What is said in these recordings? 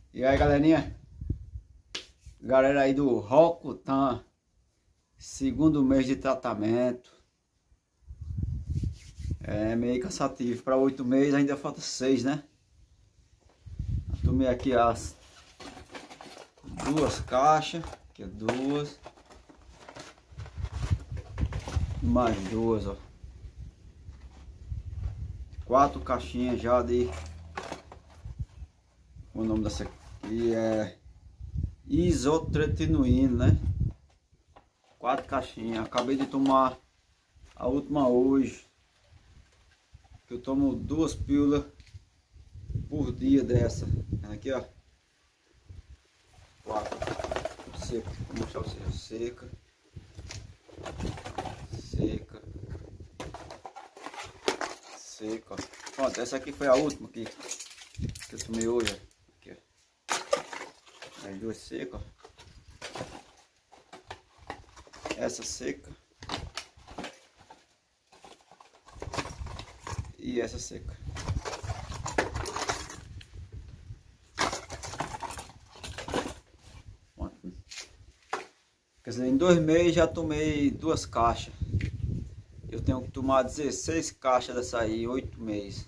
E aí, galerinha? Galera aí do Rocutan, segundo mês de tratamento. É meio cansativo. Para 8 meses ainda falta 6, né? Eu tomei aqui as 2 caixas. Aqui é 2. Mais 2, ó. 4 caixinhas já de... O nome dessa aqui é isotretinoína, né? 4 caixinhas. Acabei de tomar a última hoje. Que eu tomo 2 pílulas por dia dessa. Aqui, ó. 4. Seca. Vou mostrar pra vocês. Seca. Seca. Seca. Pronto, essa aqui foi a última que eu tomei hoje. Aqui, ó. As 2 secas. Essa seca. E essa seca. Quer dizer, em 2 meses já tomei 2 caixas. Eu tenho que tomar 16 caixas dessa aí, 8 meses.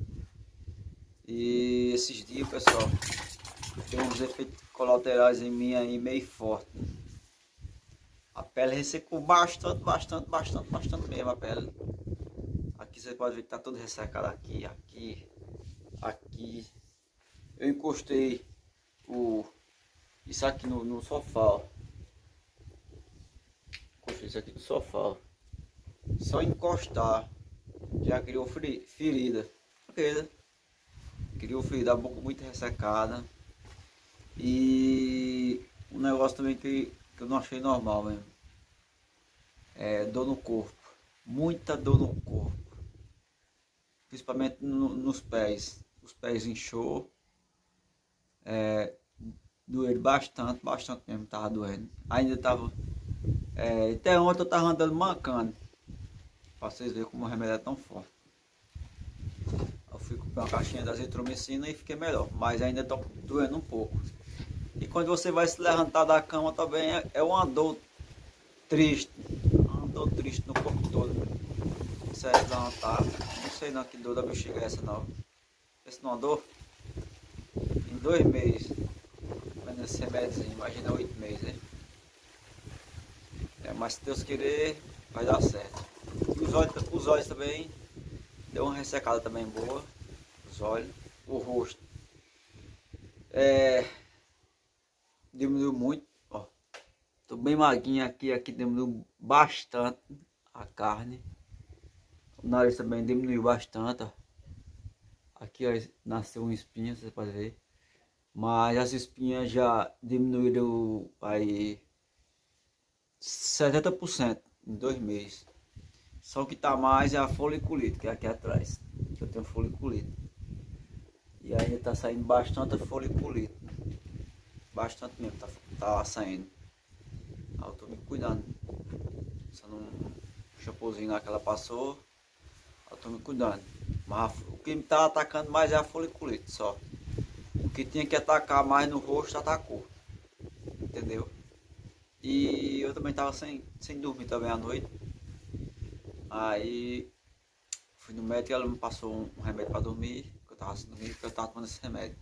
E esses dias, pessoal, tem uns efeitos colaterais em mim aí meio forte. A pele ressecou bastante mesmo a pele. Aqui você pode ver que tá todo ressecado aqui, aqui. Eu encostei isso aqui no sofá, ó. Encostei isso aqui no sofá, ó. Só encostar já criou ferida. Criou ferida, a boca muito ressecada. E um negócio também que eu não achei normal mesmo. É dor no corpo. Muita dor no corpo. Principalmente nos pés. Os pés inchou. Doeu bastante mesmo, tava doendo. Ainda tava. Até ontem eu tava andando mancando. Pra vocês verem como o remédio é tão forte. Eu fui comprar uma caixinha da azitromicina e fiquei melhor. Mas ainda tô doendo um pouco. E quando você vai se levantar da cama também é uma dor triste. Uma dor triste no corpo todo. Você vai se levantar. Não sei não que dor da bexiga é essa não. Esse não é uma dor? Em 2 meses. Vendo esse remédio, imagina 8 meses, hein? Mas se Deus querer, vai dar certo. E os olhos também, deu uma ressecada também boa. Os olhos, o rosto. Diminuiu muito, ó. Tô bem maguinho aqui diminuiu bastante a carne. O nariz também diminuiu bastante, ó. Aqui, ó, nasceu um espinho, você pode ver. Mas as espinhas já diminuíram aí 70% em 2 meses. Só o que tá mais é a foliculite, que é aqui atrás. Que eu tenho foliculite. E ainda tá saindo bastante foliculite. Bastante mesmo, tá saindo. Eu tô me cuidando. Passando um shampoozinho lá que ela passou. Eu tô me cuidando. Mas o que me tá atacando mais é a foliculite só. O que tinha que atacar mais no rosto, atacou. Entendeu? E eu também tava sem dormir também à noite. Aí fui no médico e ela me passou um remédio para dormir. Que eu tava sem dormir, porque eu tava tomando esse remédio.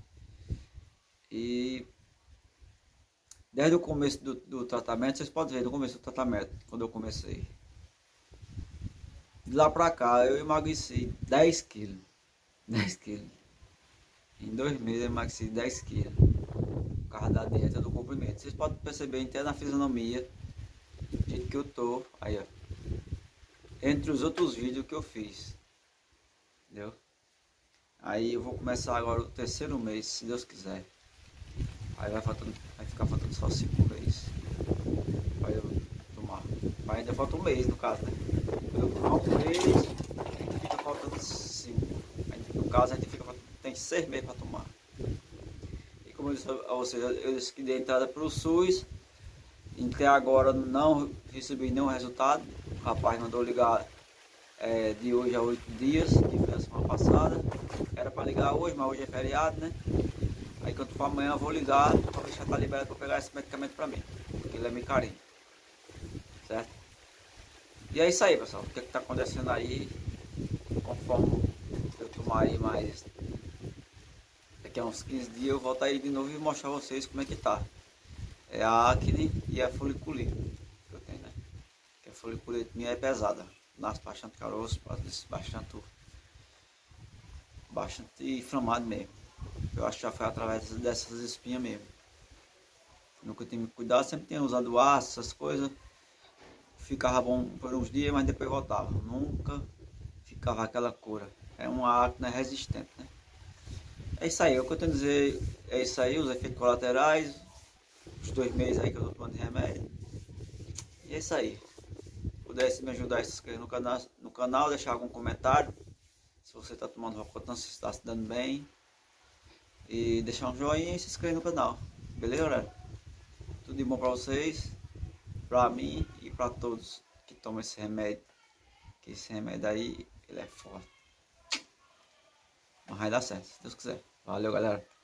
E desde o começo do tratamento, vocês podem ver no começo do tratamento, quando eu comecei. De lá pra cá eu emagreci 10 quilos. 10 quilos. Em 2 meses eu emagreci 10 quilos. Por causa da dieta do comprimento. Vocês podem perceber até na fisionomia, do jeito que eu tô. Aí, ó. Entre os outros vídeos que eu fiz. Entendeu? Aí eu vou começar agora o 3º mês, se Deus quiser. Aí vai ficar faltando só 5 meses. Vai eu tomar. Mas ainda falta um mês no caso, né? Quando eu tomar um mês, fica faltando 5. No caso a gente tem 6 meses para tomar. E como eu disse a vocês, eu disse que dei entrada para o SUS. Até agora não recebi nenhum resultado. O rapaz mandou ligar de hoje a 8 dias, que foi a semana passada. Era para ligar hoje, mas hoje é feriado, né? Aí quando for amanhã eu vou ligar para ver se já tá liberado para pegar esse medicamento para mim, porque ele é meio carinho, certo? E é isso aí, pessoal, o que está acontecendo aí, conforme eu tomar aí mais, daqui a uns 15 dias eu volto aí de novo e mostrar a vocês como é que tá. É a acne e a foliculite que eu tenho, né? Que a foliculite minha é pesada, nasce bastante caroço, bastante inflamado mesmo. Eu acho que já foi através dessas espinhas mesmo. Nunca tive cuidado, sempre tinha usado aço, essas coisas. Ficava bom por uns dias, mas depois voltava. Nunca ficava aquela cura. É uma acne resistente, né? É isso aí, o que eu tenho a dizer é isso aí, os efeitos colaterais, os 2 meses aí que eu tô tomando de remédio. E é isso aí. Se pudesse me ajudar a se inscrever no canal, deixar algum comentário. Se você está tomando Roacutan, se está se dando bem. E deixar um joinha e se inscrever no canal. Beleza, galera? Tudo de bom para vocês, para mim e para todos que tomam esse remédio. Que esse remédio aí, ele é forte. Mas vai dar certo, se Deus quiser. Valeu, galera.